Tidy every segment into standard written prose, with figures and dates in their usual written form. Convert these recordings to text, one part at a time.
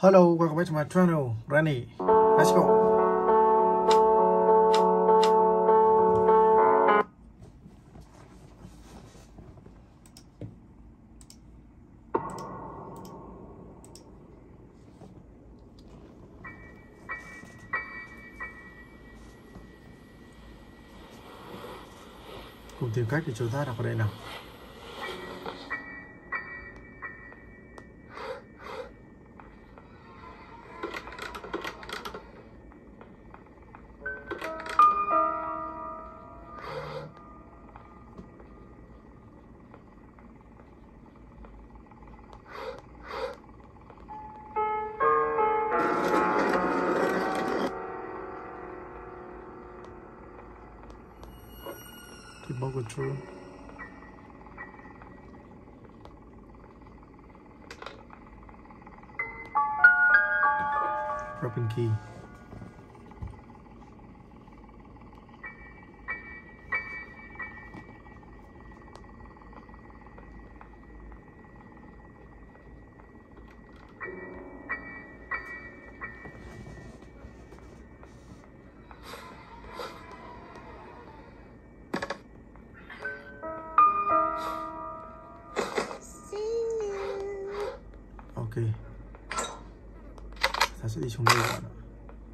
Hello, welcome back to my channel, Rani. Let's go. Cùng tìm cách để chúng ta đọc ở đây nào. Remote control. Open key. Ok, ta sẽ đi xuống đây các bạn ạ.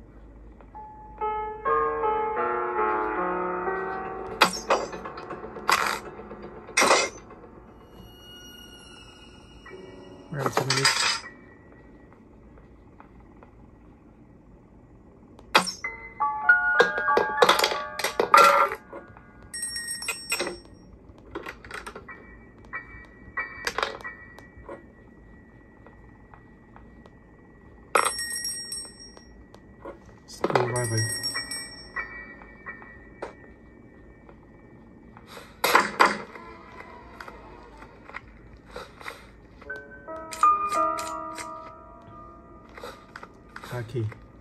Wait a minute. Screwdriver. Car key.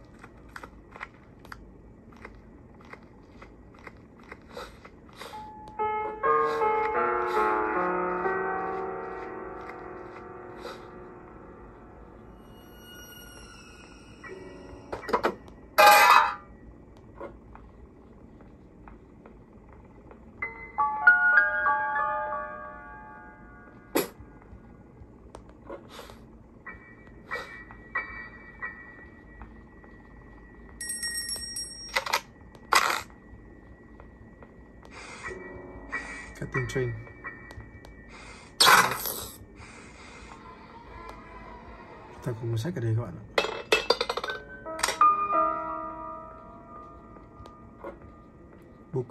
Cutting string. Ta cùng một sách ở đây các bạn ạ. Book.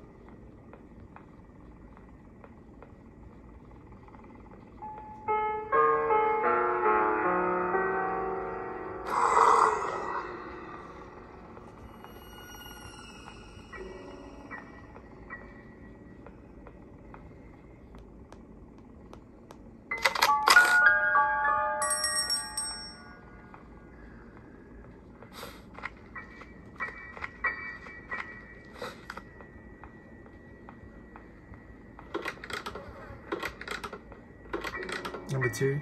Number 2.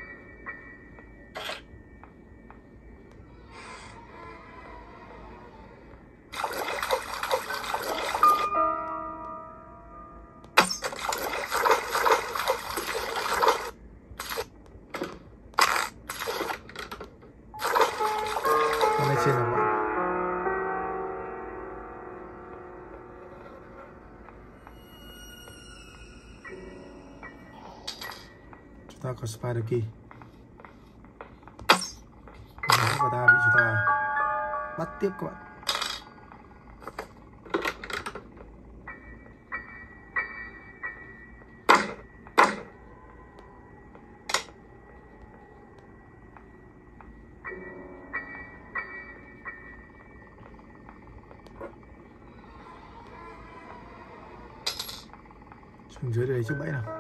Con này trên là bạn. Ta có spider key và ta bị chúng ta bắt tiếp các bạn. Xuống dưới đây chiếc bẫy nào.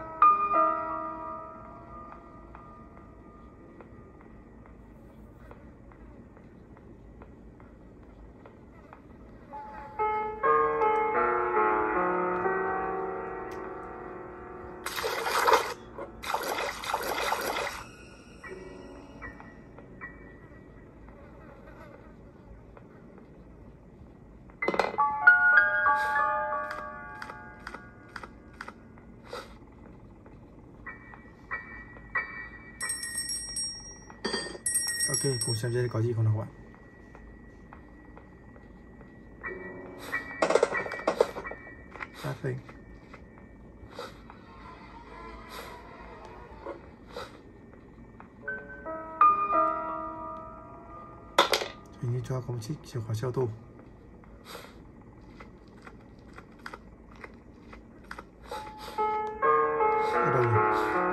Ok, cùng xem trên đây có gì không nào các bạn. Nothing. Hình như cho có một chiếc chìa khóa xe ô tô. Ở đâu nhỉ?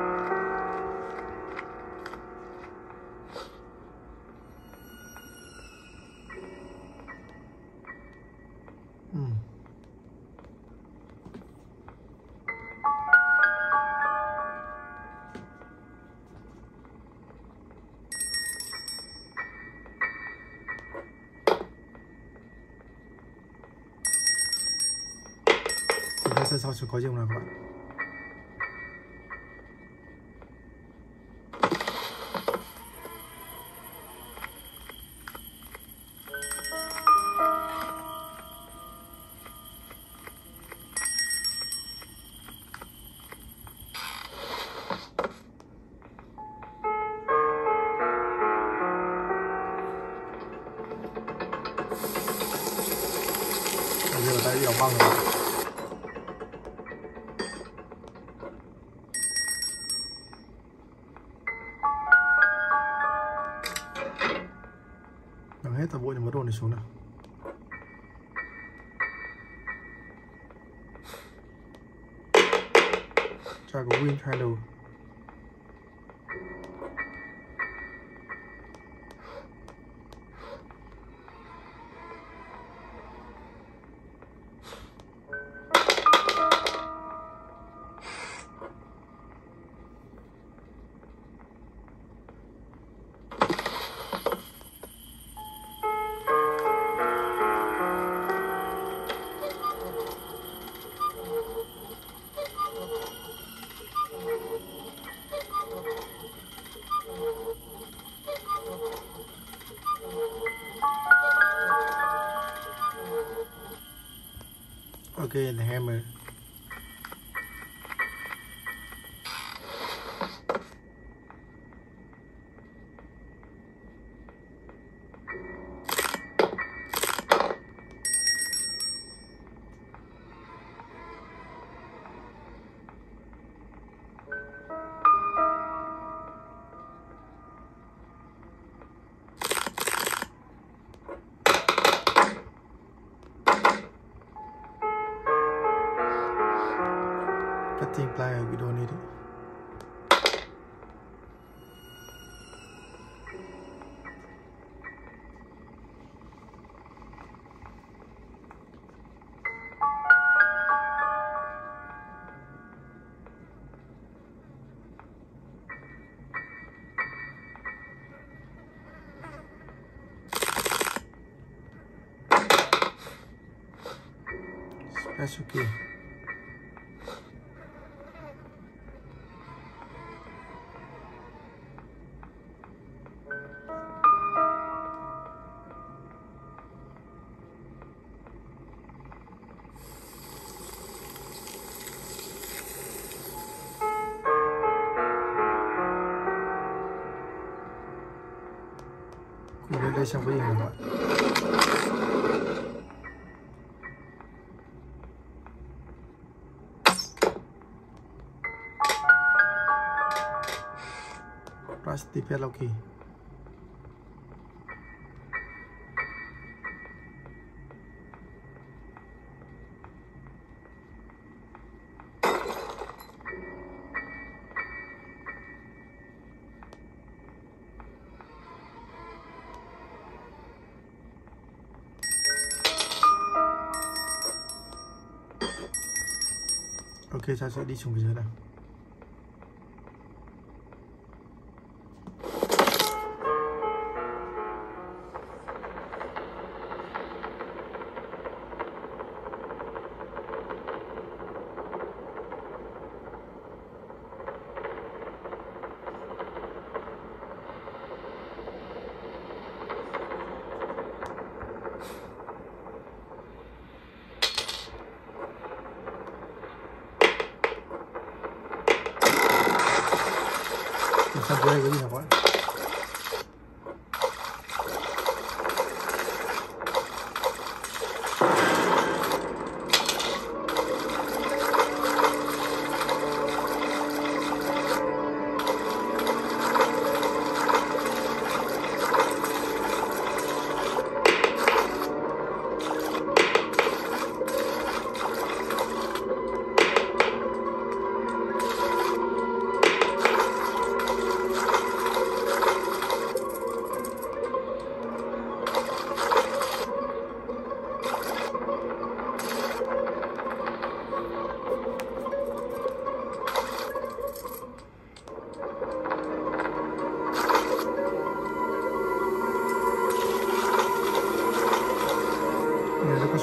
Xem sau có gì không nào các bạn. Bây giờ tay bị đóng băng rồi. Hết toàn bộ những món đồ này xuống nào. Cho có win handle. Okay, the hammer. Cutting plier we don't need it. Special key. Cùng đến đây xem có gì không các bạn. Rusty padlock key. Ok, ta sẽ đi xuống phía dưới nào.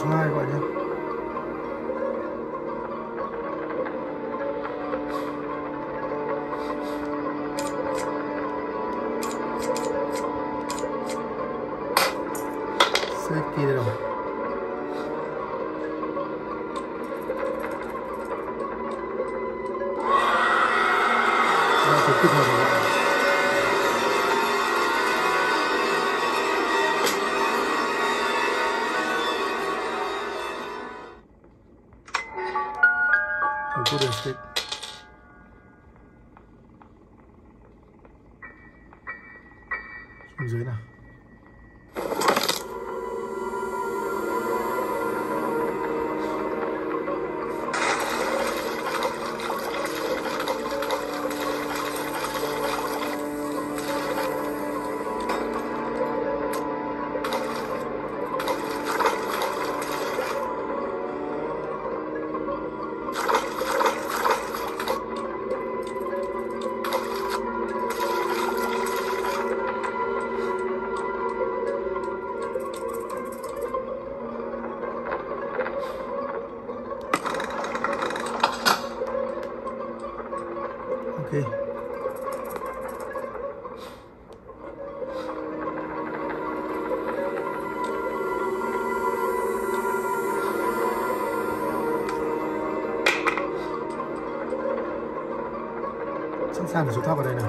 số 2 các bạn nhé. Save key đây rồi. Và sẽ tích hợp rồi. Golden stick. Xuống dưới nào. Ok. Sẵn sàng để số thấp vào đây nào.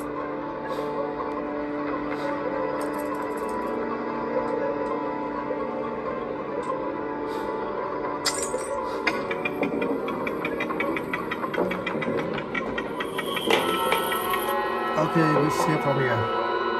Okay, we see it from here.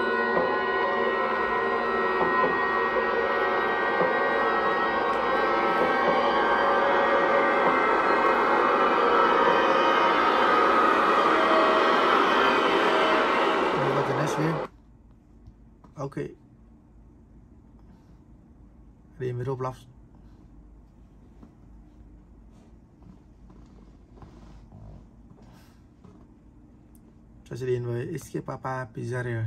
What the next view? Okay. Read Roblox. Cho sẽ đến với Escape Papa Pizzeria.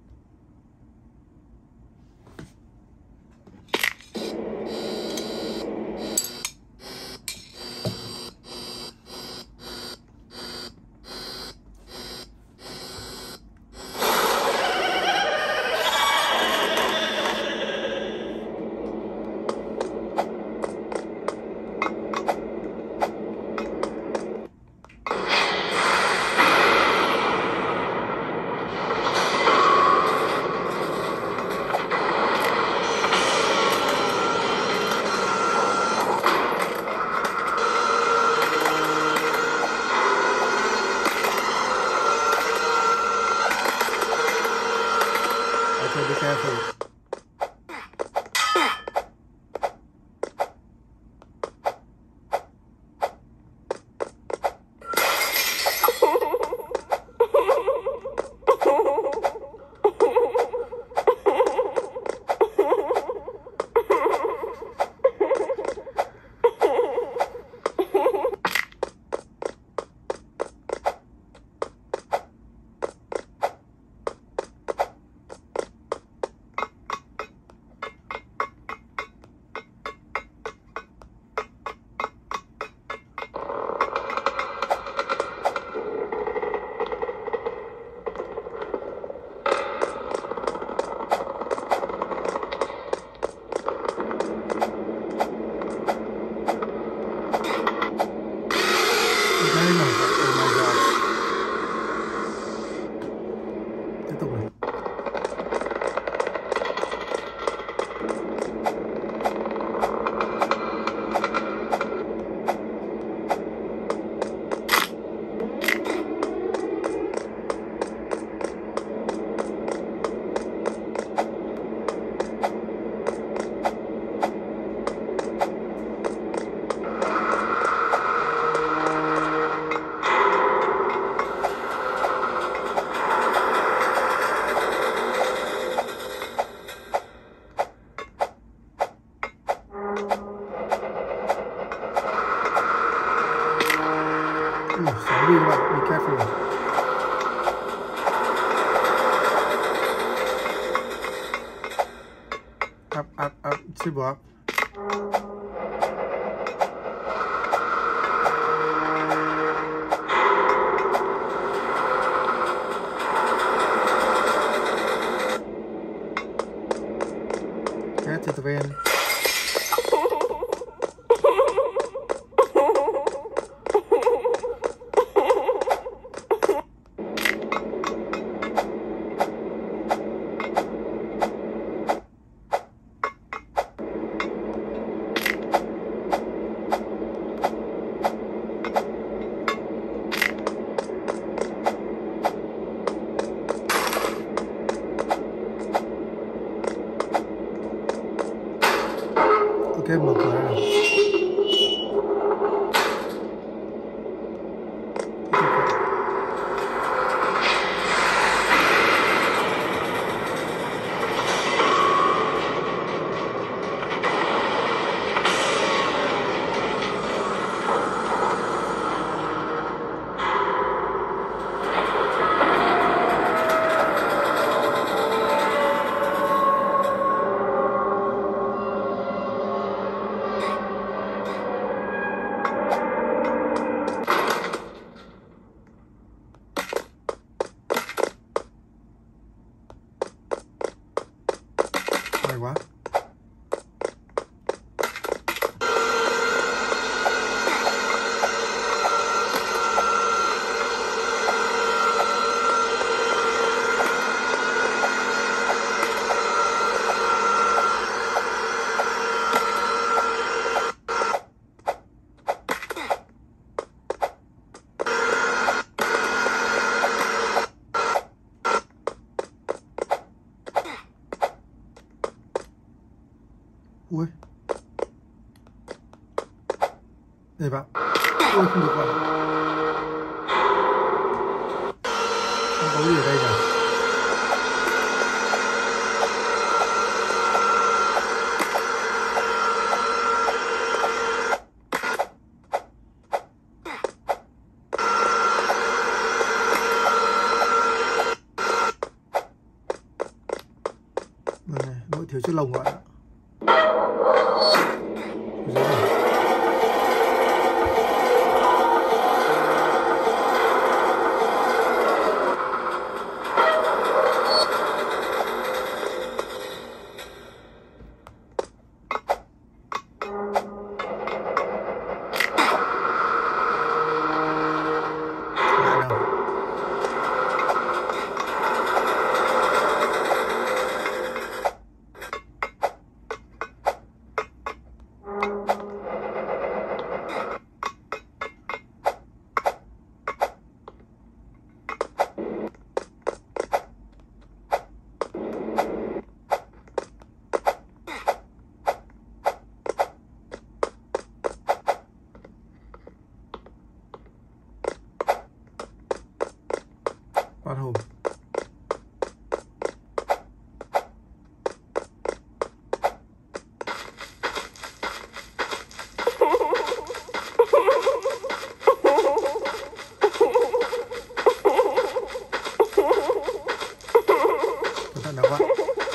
Okay, be careful. Tiếp tục này. Sorry, but be careful. Up, triple up. Gentlemen. Ok, mở cửa ra nào. Hay quá. Ui. Đây bạn. Ui, không được bạn. Không có gì ở đây nhỉ? Đây này, lỗi thiếu chiếc lồng bạn ạ. Bắt hồn. Cẩn thận nào bạn.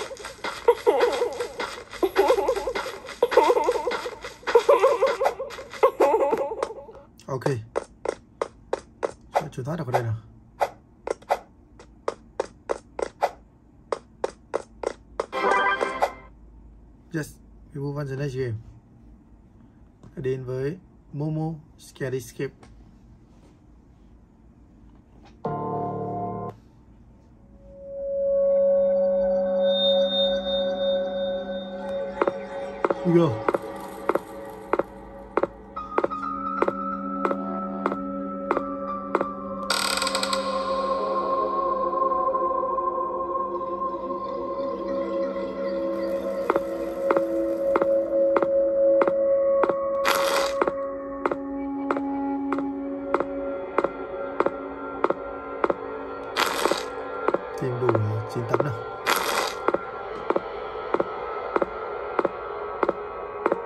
Ok. Chúng thoát được vào đây nào. Yes, we move on to the next game. Đến với Momo Scary Escape. We go. Tìm đủ 9 tấm nào.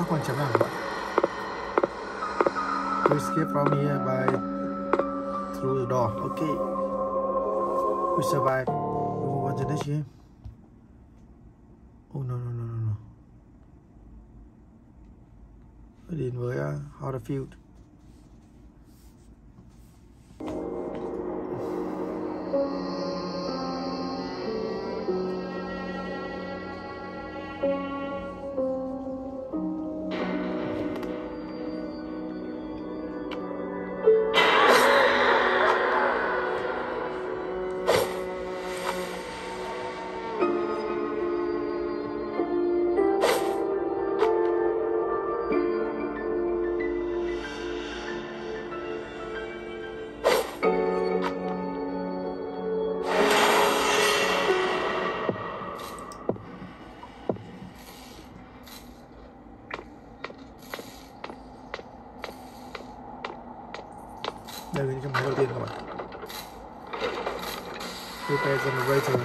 còn chấm nào các bạn. To escape from here by through the door. Okay. We survive. We move on to the next game. Oh no no no no no. Đến với Huddersfield. Đây là trong máy đầu tiên các bạn. Prepare generator.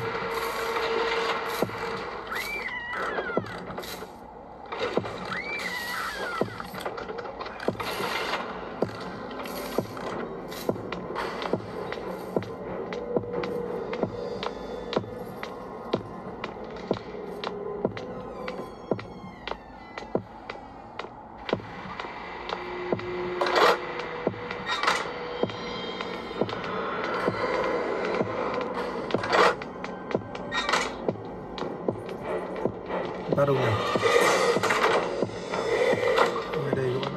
Ta đâu nhỉ? Ở đây các bạn.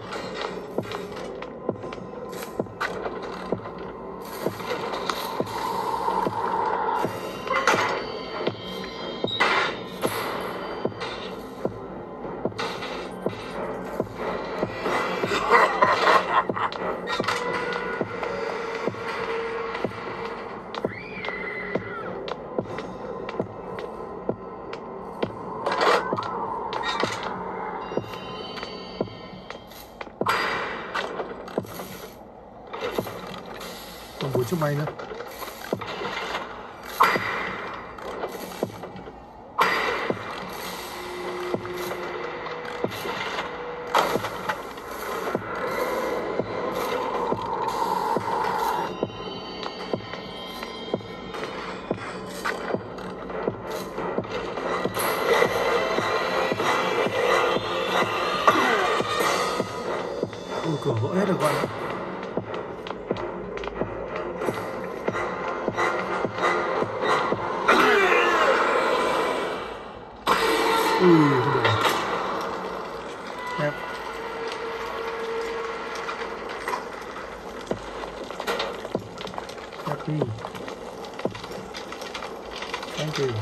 Còn 4 chiếc bay nữa. Ôi, cửa vỡ hết rồi các bạn ạ. Không được. Thép. Happy. Thank you.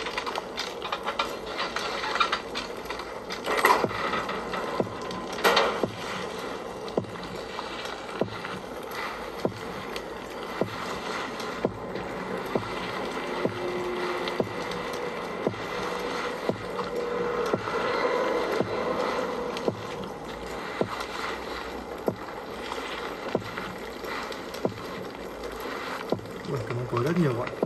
Cảm ơn cô rất nhiều ạ.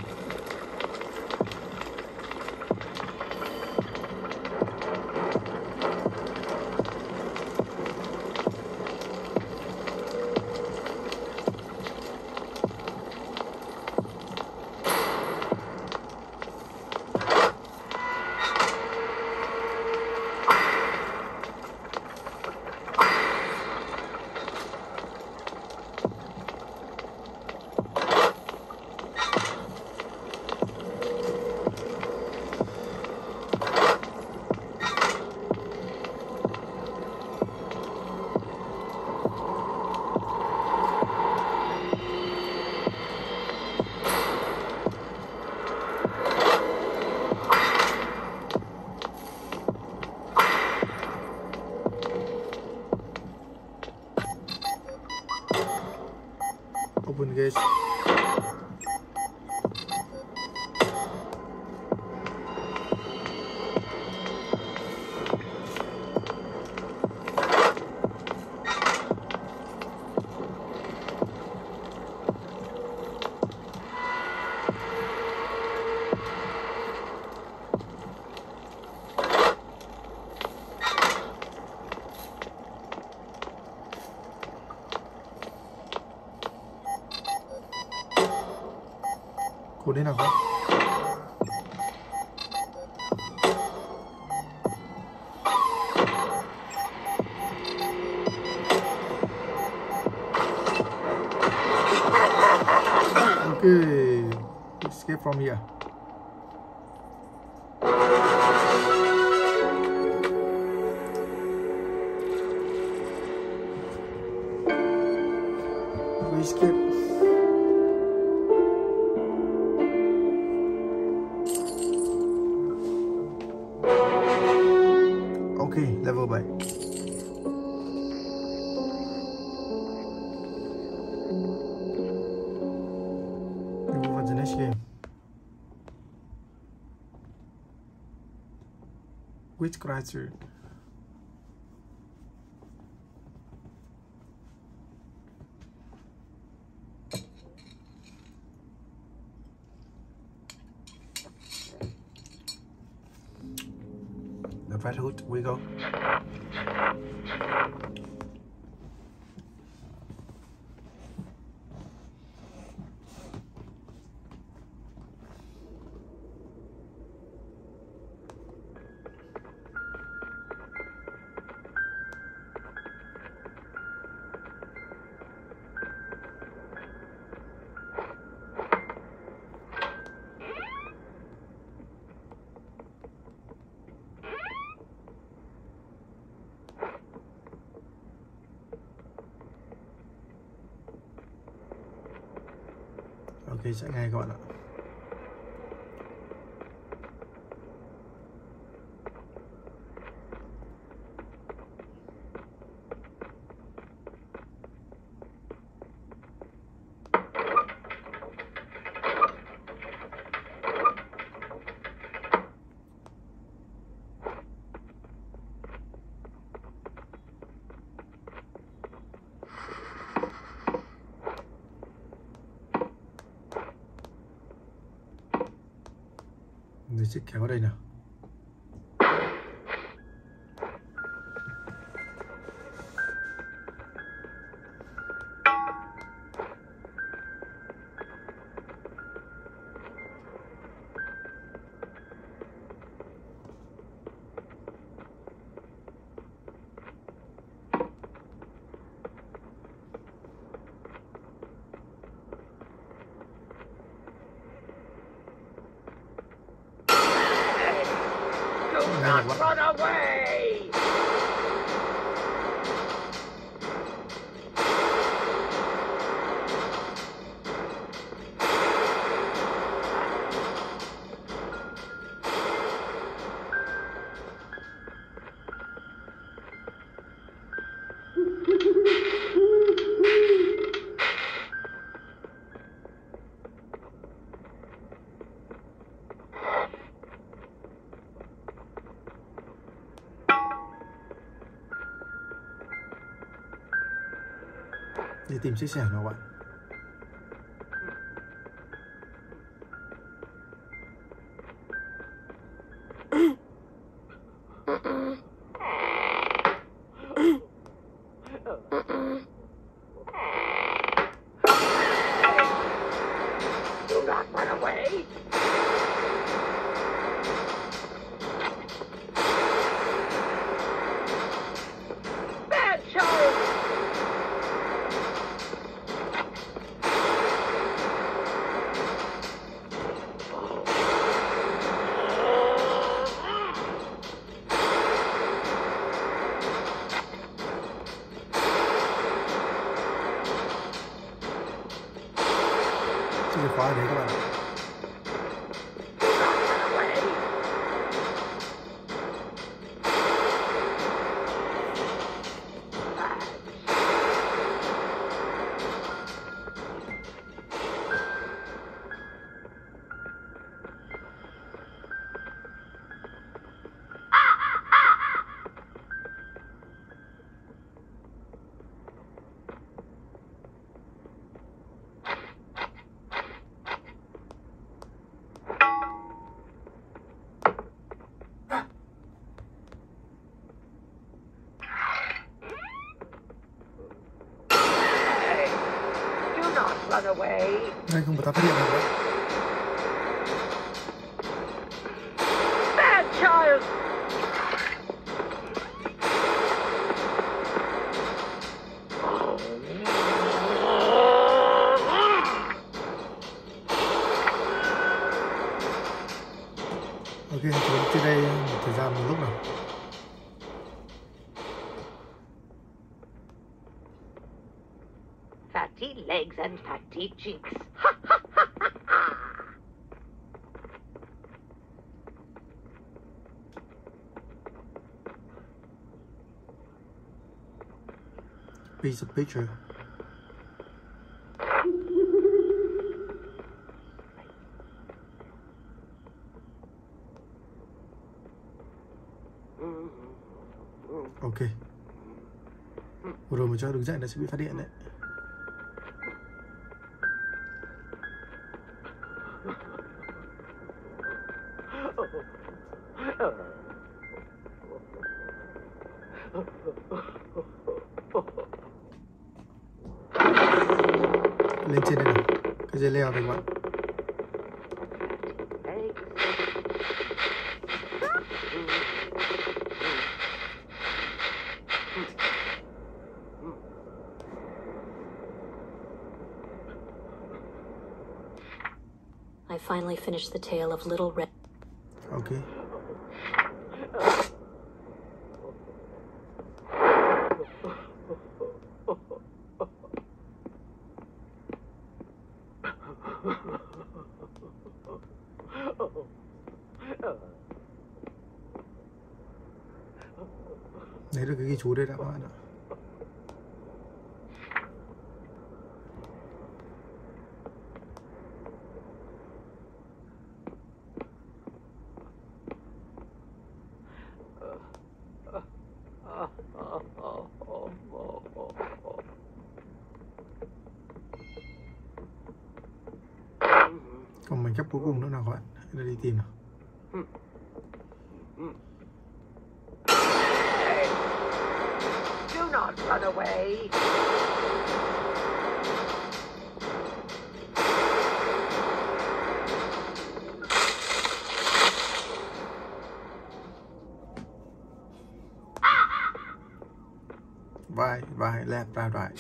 Open gate. cuốn thế nào vậy? Okay, escape from here. We escape. Okay, level 7. We move on to the next game. Which creature? The Red Hood, we go. Ok, sẽ ngay các bạn ạ. Người chiếc kéo ở đây nào. Not run away! Đi tìm chiếc xe nào bạn. Do not run away! Bad child! Chìa khóa ở đấy các bạn ạ. Run away! Đây không có ta phát hiện được đâu. fatty legs and fatty cheeks. Piece of picture. Ok. Vừa rồi mà cho đứng dậy nó sẽ bị phát điện đấy. Lên trên đây nào. Cái dây leo đây các bạn. I finally finished the tale of Little Red. Okay. Đấy là cái ghi chú đây đã các bạn ạ. Còn mảnh ghép cuối cùng nữa nào các bạn, hãy đi tìm nào. Do not run away. Right, left, right.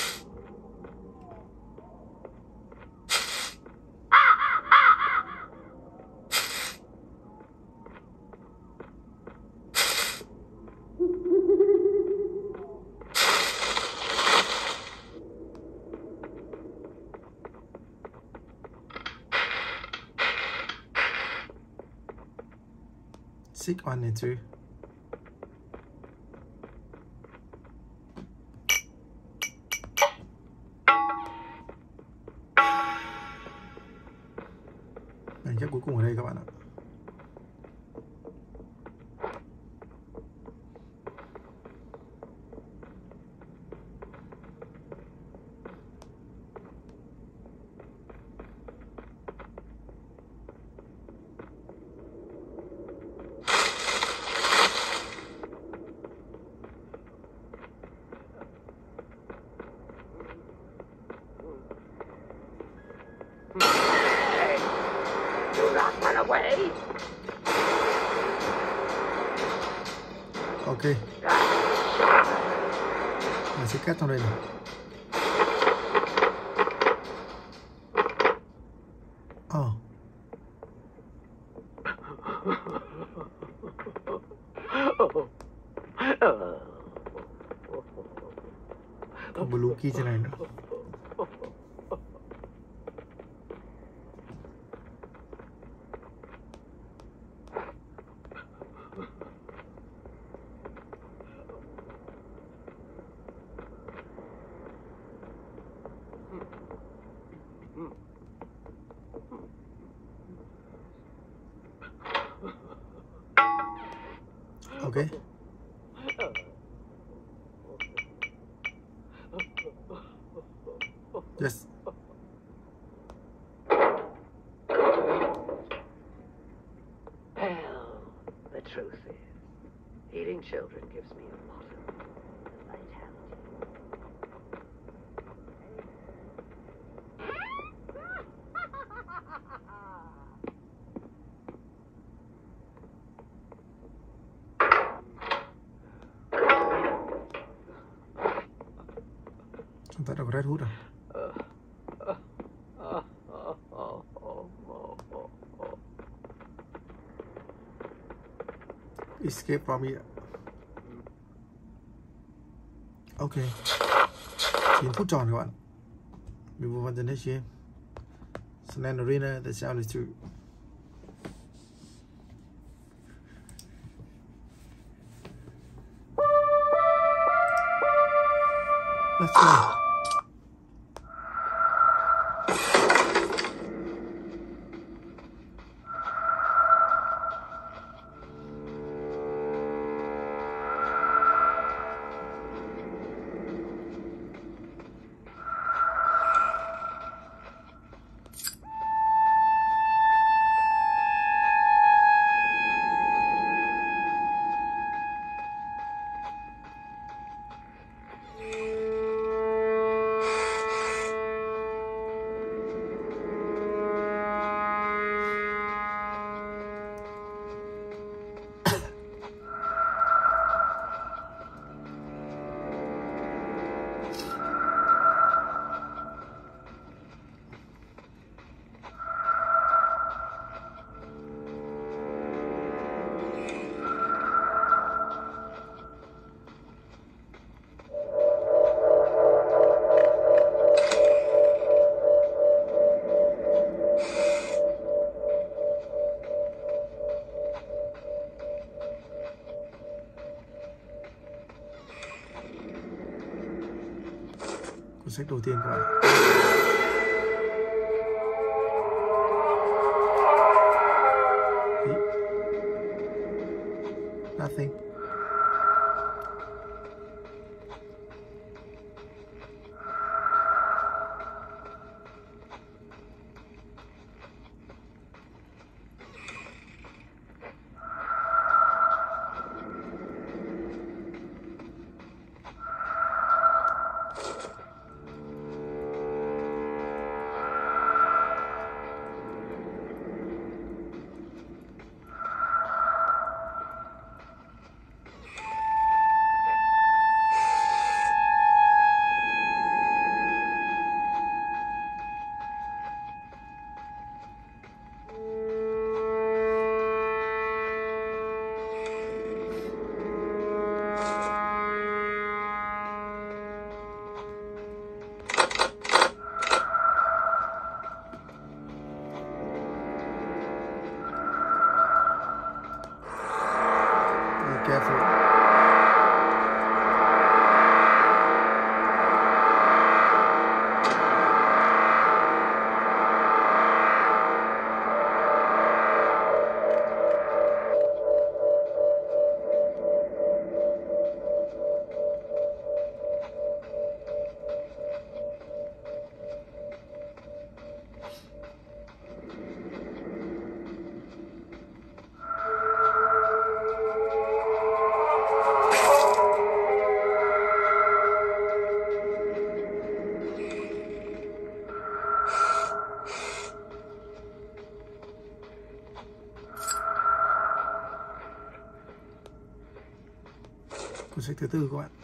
Sick on it too. Mảnh ghép cuối cùng ở đây các bạn ạ. Do not run away. Ok. Mình sẽ cắt trong đây này. Còn blue key trên này nữa. Okay. Yes. Well, the truth is, eating children gives me a lot of vitality. Chúng ta đã có Red Hood à? Escape from here. Ok. 9 phút tròn các bạn. We move on to the next game. Sand Arena, the sound is true. Let's go. Cuốn sách đầu tiên của bạn. Nothing. Careful. Cuốn sách thứ tư các bạn.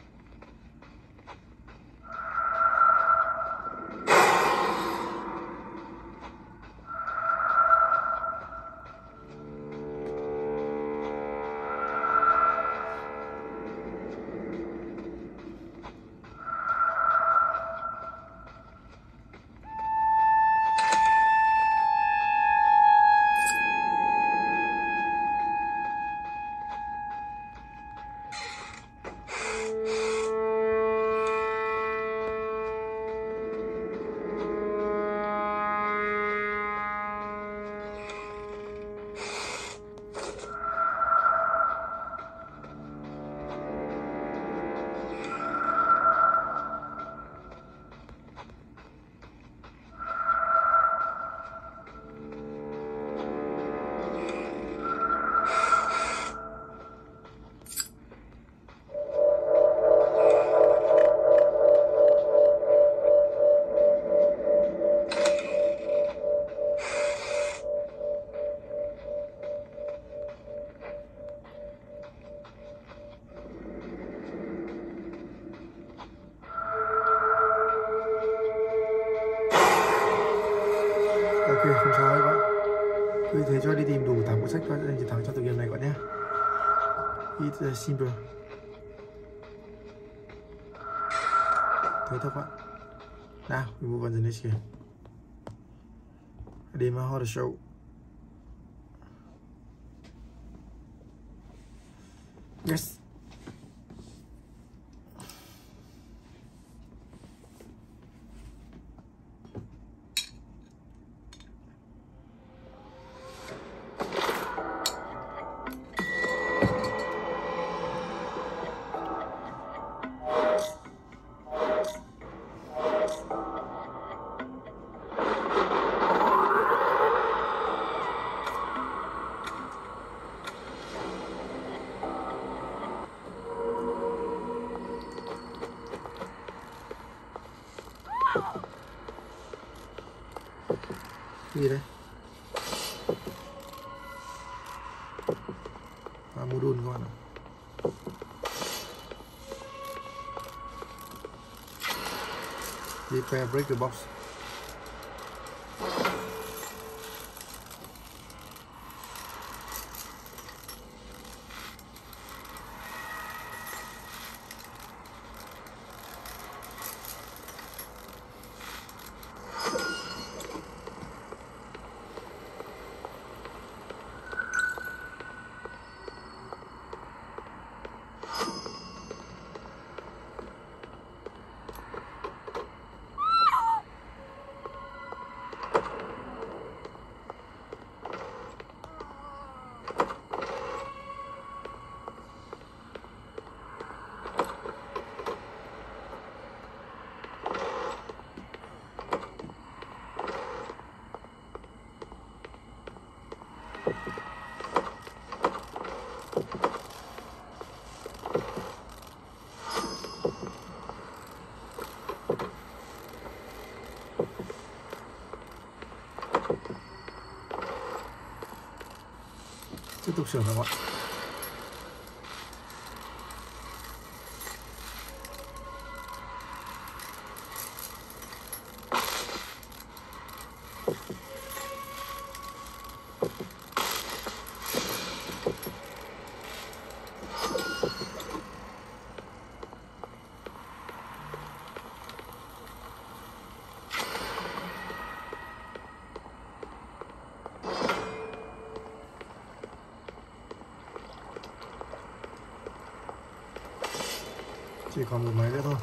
Ok, không sao hết các bạn. Cứ thế cho đi tìm đủ 8 cuốn sách và giành chiến thắng trong tựa game này các bạn nhé. It's simple. Thế thôi các bạn. Now we move on to the next game. Redeemer Horror Show. Yes. Gì đây? Modul các bạn ạ. Repair, break the box. Tiếp tục sửa các bạn. Chỉ còn một máy nữa thôi.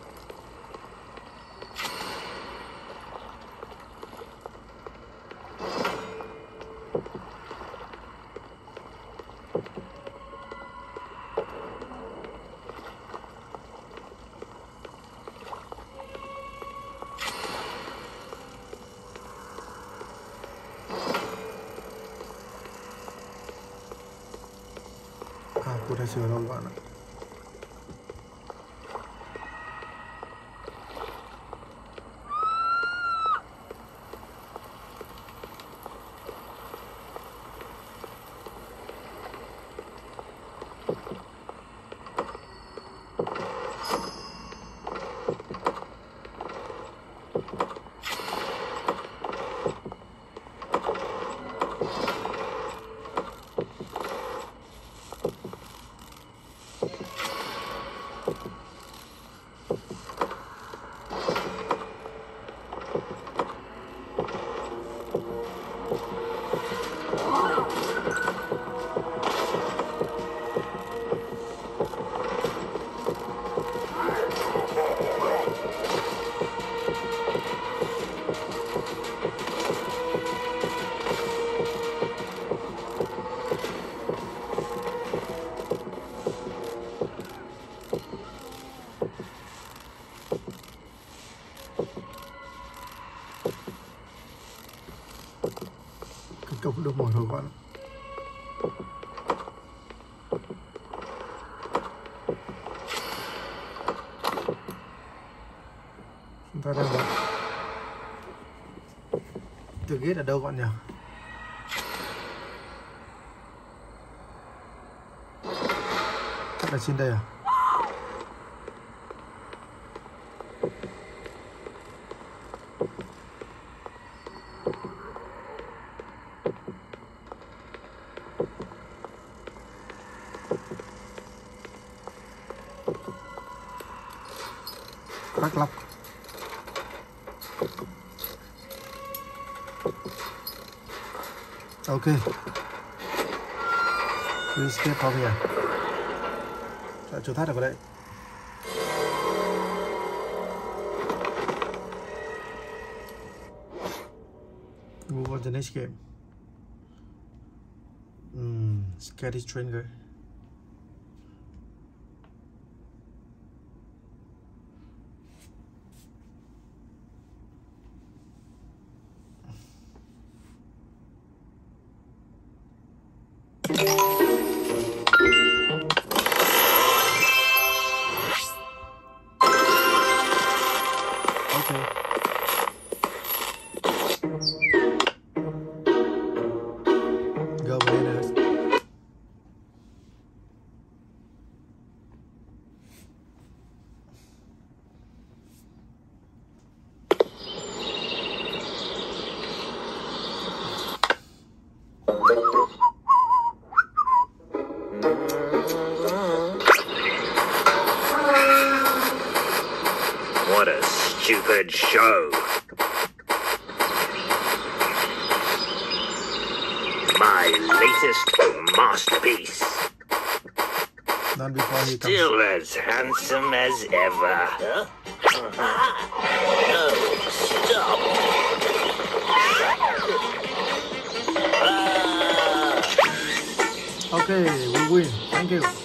Cô đã sửa rồi các bạn ạ. Cổng được mở rồi các bạn. Chúng ta đang vào. Từ ghét ở đâu các bạn nhỉ? Chắc là trên đây à? Crack lock. Okay. We escape from here. Chỗ thoát được vào đây. Move on to the next game. Scary Stranger. Go bananas. What a stupid show. My latest masterpiece. Not before he comes. Still as handsome as ever. Huh? No, stop. Okay, we win. Thank you.